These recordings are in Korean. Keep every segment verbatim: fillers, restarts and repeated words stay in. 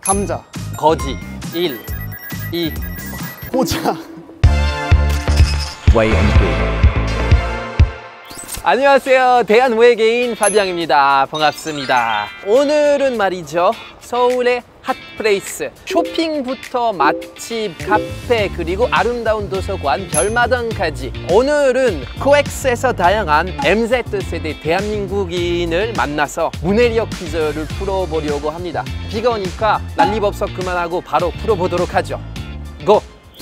감자. 거지. 일, 이. 호자. 안녕하세요. 대한외계인 파비앙입니다. 반갑습니다. 오늘은 말이죠, 서울의 핫플레이스, 쇼핑부터 맛집, 카페, 그리고 아름다운 도서관, 별마당까지. 오늘은 코엑스에서 다양한 엠지 세대 대한민국인을 만나서 문해력 퀴즈를 풀어보려고 합니다. 비가 오니까 난리법석 그만하고 바로 풀어보도록 하죠. 고!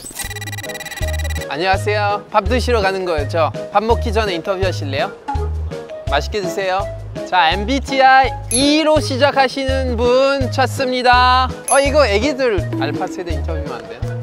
안녕하세요. 밥 드시러 가는 거였죠? 밥 먹기 전에 인터뷰 하실래요? 맛있게 드세요. 자, 엠비티아이 이로 시작하시는 분 찾습니다. 어, 이거 애기들 알파 세대 인터뷰면 안 돼요?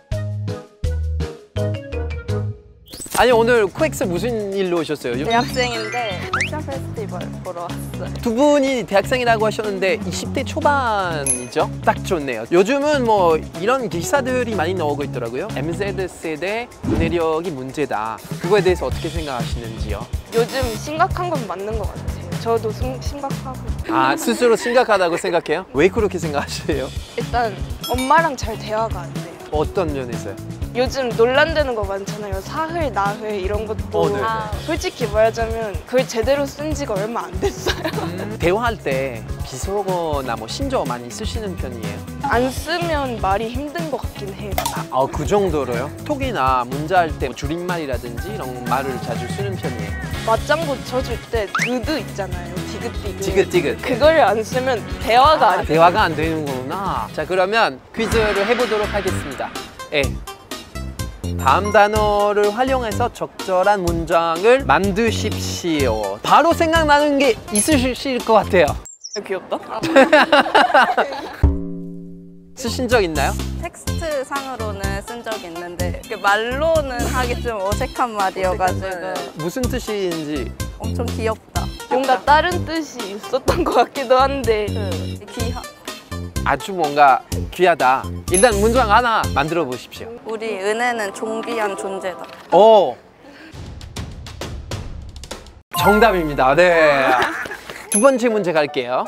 아니, 오늘 코엑스 무슨 일로 오셨어요? 대학생인데 패션 페스티벌 보러 왔어요. 두 분이 대학생이라고 하셨는데 이십 대 초반이죠? 딱 좋네요. 요즘은 뭐 이런 기사들이 많이 나오고 있더라고요. 엠지 세대 문해력이 문제다. 그거에 대해서 어떻게 생각하시는지요? 요즘 심각한 건 맞는 것 같아요. 저도 심, 심각하고. 아, 스스로 심각하다고 생각해요? 왜 그렇게 생각하세요? 일단 엄마랑 잘 대화가 안 돼요. 어떤 면에서요? 요즘 논란되는 거 많잖아요. 사흘, 나흘 이런 것도. 어, 네. 아, 솔직히 말하자면 그걸 제대로 쓴 지가 얼마 안 됐어요. 음, 대화할 때 비속어나 뭐 신조어 많이 쓰시는 편이에요? 안 쓰면 말이 힘든 것 같긴 해요. 아, 그 정도로요? 톡이나 문자할 때 줄임말이라든지 이런 말을 자주 쓰는 편이에요? 맞장구 쳐줄 때 드드 있잖아요. 디귿디귿. 디귿디귿. 그거를 안 쓰면 대화가 아, 안 돼요. 대화가 안 되는 거구나. 자, 그러면 퀴즈를 해보도록 하겠습니다. 예. 다음 단어를 활용해서 적절한 문장을 만드십시오. 바로 생각나는 게 있으실 것 같아요. 귀엽다. 쓰신 적 있나요? 텍스트 상으로는 쓴 적이 있는데 말로는 하기 좀 어색한 말이어가지고 무슨 뜻인지. 엄청 귀엽다. 뭔가 다른 뜻이 있었던 것 같기도 한데. 그 귀하. 아주 뭔가 귀하다. 일단 문장 하나 만들어 보십시오. 우리 은혜는 존귀한 존재다. 오! 정답입니다. 네. 두 번째 문제 갈게요.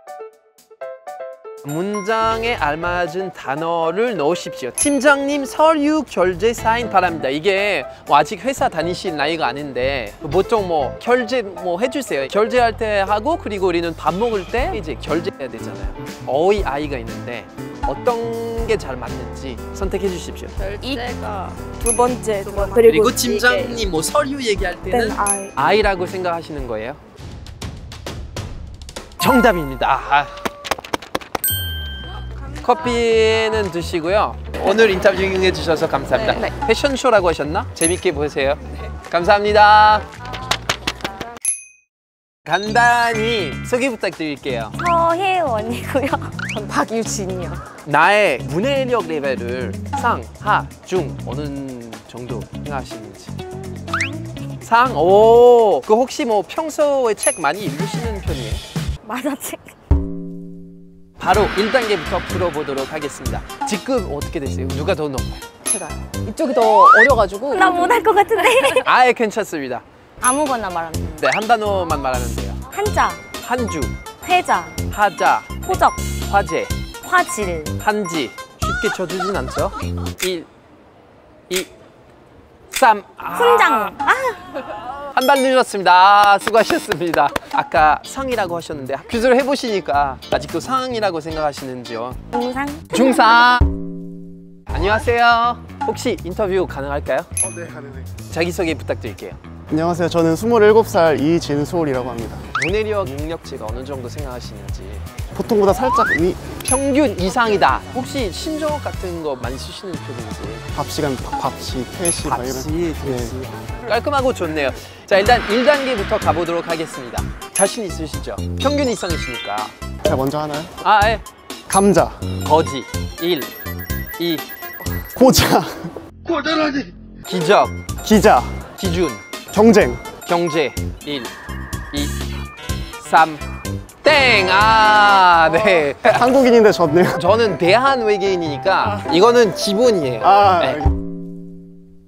문장에 알맞은 단어를 넣으십시오. 팀장님 서류 결제 사인 바랍니다. 이게 뭐 아직 회사 다니실 나이가 아닌데 보통 뭐 결제 뭐 해주세요. 결제할 때 하고, 그리고 우리는 밥 먹을 때 이제 결제해야 되잖아요. 어이 아이가 있는데 어떤 게 잘 맞는지 선택해 주십시오. 결제가 두 번째, 두 번째. 그리고 팀장님 뭐 서류 얘기할 때는 땐 아이. 아이라고 생각하시는 거예요? 정답입니다. 아. 커피는 드시고요. 오늘 인터뷰 응해 주셔서 감사합니다. 네. 패션쇼라고 하셨나? 재밌게 보세요. 네. 감사합니다. 간단히 소개 부탁드릴게요. 서혜원이고요. 전 박유진이요. 나의 문해력 레벨을 상, 하, 중 어느 정도 생각하시는지. 상? 오, 그 혹시 뭐 평소에 책 많이 읽으시는 편이에요? 만화책. 바로 일 단계부터 풀어보도록 하겠습니다. 직급 어떻게 되세요? 누가 더 높아요? 제가요. 이쪽이 더 어려가지고. 나 못할 것 같은데. 아예 괜찮습니다. 아무거나 말하면 돼요. 네, 한 단어만 말하면 돼요. 한자, 한주, 회자, 하자, 호적, 화재, 화질. 한지. 쉽게 쳐주진 않죠? 일, 이, 삼. 아, 훈장. 아, 한 발 늦었습니다. 아, 수고하셨습니다. 아까 상이라고 하셨는데 퀴즈를 해보시니까 아직도 상이라고 생각하시는지요? 중상. 중상. 안녕하세요. 혹시 인터뷰 가능할까요? 어, 네, 가능해요. 자기소개 부탁드릴게요. 안녕하세요. 저는 스물일곱 살 이진솔이라고 합니다. 문해력 능력치가 어느 정도 생각하시는지. 보통보다 살짝 위, 평균 이상이다. 혹시 신조어 같은 거 많이 쓰시는 편인지. 밥 시간, 밥, 밥시, 퇴시, 막 이런. 밥시, 퇴시. 깔끔하고 좋네요. 자, 일단 일 단계부터 가보도록 하겠습니다. 자신 있으시죠? 평균 이상이시니까. 제가 먼저 하나요? 아, 예. 감자. 거지. 일, 이. 고자. 기적. 기자. 기준. 경쟁. 경제. 일, 이, 삼. 땡! 아, 네. 한국인인데 졌네요. 저는 대한 외계인이니까 이거는 기본이에요. 아, 네.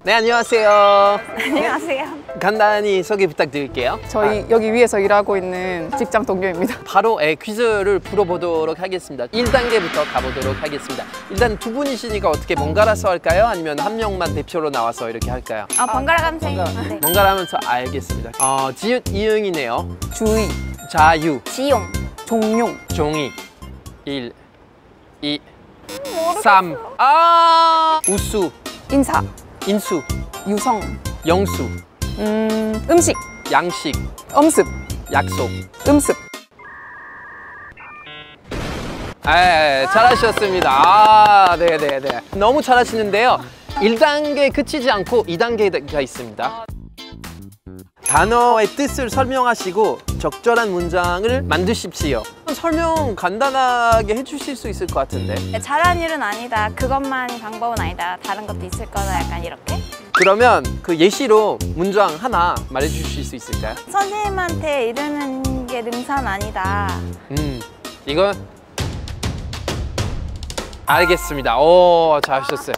네, 안녕하세요. 안녕하세요. 간단히 소개 부탁드릴게요. 저희 여기 위에서 일하고 있는 직장 동료입니다. 바로 에, 퀴즈를 풀어보도록 하겠습니다. 일 단계부터 가보도록 하겠습니다. 일단 두 분이시니까 어떻게 번갈아서 할까요? 아니면 한 명만 대표로 나와서 이렇게 할까요? 아, 번갈아 감생. 네. 번갈아 하면서 알겠습니다. 어, 지읒 이응이네요. 주의, 자유, 지용. 종용, 종이. 일, 이, 삼. 아! 우수, 인사, 인수, 유성, 영수, 음, 음식, 양식, 엄습, 약속. 음습. 아, 잘하셨습니다. 아, 네네네. 너무 잘하시는데요. 일 단계 그치지 않고 이 단계가 있습니다. 단어의 뜻을 설명하시고 적절한 문장을 만드십시오. 설명 간단하게 해주실 수 있을 것 같은데. 잘한 일은 아니다. 그것만이 방법은 아니다. 다른 것도 있을 거다. 약간 이렇게. 그러면 그 예시로 문장 하나 말해주실 수 있을까요? 선생님한테 이르는 게 능사는 아니다. 음, 이건 알겠습니다. 오, 잘하셨어요.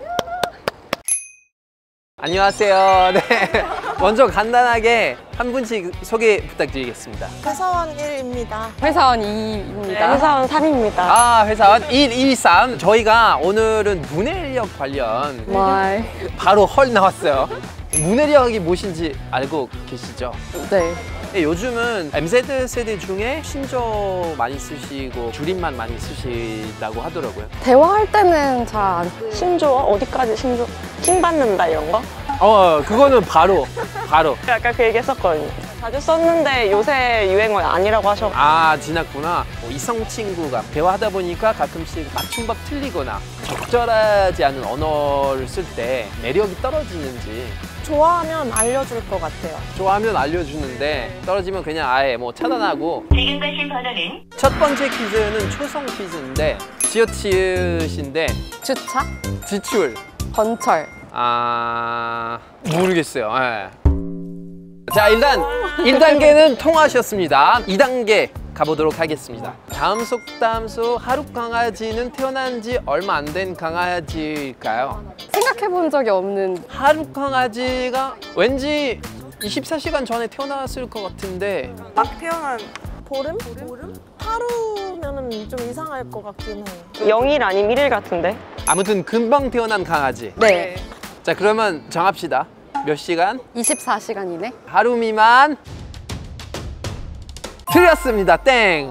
안녕하세요. 네. 먼저 간단하게 한 분씩 소개 부탁드리겠습니다. 회사원 일입니다. 회사원 이입니다. 회사원 삼입니다. 아, 회사원 일, 이, 삼. 저희가 오늘은 문해력 관련 말. 바로 헐 나왔어요. 문해력이 무엇인지 알고 계시죠? 네. 네, 요즘은 엠지 세대 중에 신조 많이 쓰시고 줄임말 많이 쓰시다고 하더라고요. 대화할 때는 잘 안. 신조어? 어디까지 신조? 킹 받는다 이런 거? 어, 그거는 바로, 바로. 약간 그 얘기 했었거든요. 자주 썼는데 요새 유행어 아니라고 하셔. 아, 지났구나. 뭐 이성 친구가 대화하다 보니까 가끔씩 맞춤법 틀리거나 적절하지 않은 언어를 쓸 때 매력이 떨어지는지 좋아하면 알려줄 것 같아요. 좋아하면 알려주는데 떨어지면 그냥 아예 뭐 차단하고. 지금 가신 번호는 첫 번째 퀴즈는 초성 퀴즈인데 지읒지읒인데 주차, 지출. 건철. 아... 모르겠어요. 예. 자, 일단 일 단계는 통하셨습니다. 이 단계 가보도록 하겠습니다. 다음 속담수 하루 강아지는 태어난 지 얼마 안 된 강아지일까요? 생각해 본 적이 없는. 하루 강아지가 왠지 이십사 시간 전에 태어났을 것 같은데. 막 태어난 보름? 보름? 하루면은 좀 이상할 것 같긴 해요. 영일 아니면 일일 같은데? 아무튼 금방 태어난 강아지. 네. 자, 그러면 정합시다. 몇 시간? 이십사 시간 이내? 하루 미만. 틀렸습니다. 땡.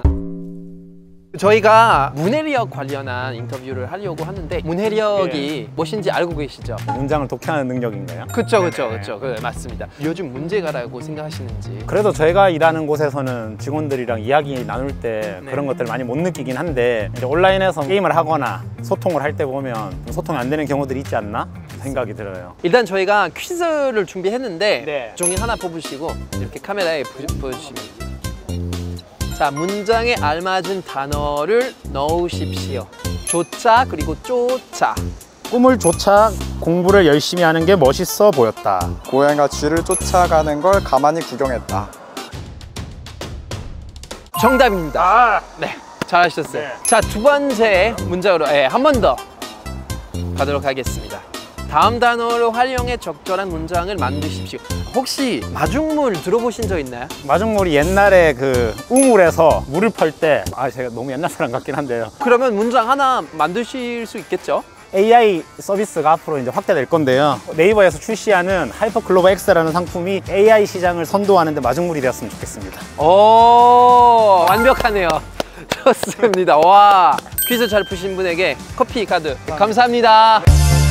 저희가 문해력 관련한 인터뷰를 하려고 하는데 문해력이 무엇인지 알고 계시죠? 문장을 독해하는 능력인가요? 그쵸, 그쵸, 그쵸. 그, 맞습니다. 요즘 문제가라고 생각하시는지. 그래도 저희가 일하는 곳에서는 직원들이랑 이야기 나눌 때 네. 그런 것들을 많이 못 느끼긴 한데 이제 온라인에서 게임을 하거나 소통을 할 때 보면 좀 소통이 안 되는 경우들이 있지 않나 생각이 들어요. 일단 저희가 퀴즈를 준비했는데 네. 종이 하나 뽑으시고 이렇게 카메라에 보, 보여주시면 돼요. 자, 문장에 알맞은 단어를 넣으십시오. 조차 그리고 쫓아. 꿈을 쫓아 공부를 열심히 하는 게 멋있어 보였다. 고양이가 쥐를 쫓아가는 걸 가만히 구경했다. 정답입니다. 아! 네, 잘하셨어요. 네. 자, 두 번째 문장으로 예, 한 번 더 가도록 하겠습니다. 다음 단어를 활용해 적절한 문장을 만드십시오. 혹시 마중물 들어보신 적 있나요? 마중물이 옛날에 그 우물에서 물을 펄 때 아 제가 너무 옛날 사람 같긴 한데요. 그러면 문장 하나 만드실 수 있겠죠? 에이아이 서비스가 앞으로 이제 확대될 건데요. 네이버에서 출시하는 하이퍼클로버 X라는 상품이 에이아이 시장을 선도하는 데 마중물이 되었으면 좋겠습니다. 오, 완벽하네요. 좋습니다. 와, 퀴즈 잘 푸신 분에게 커피 카드 감사합니다.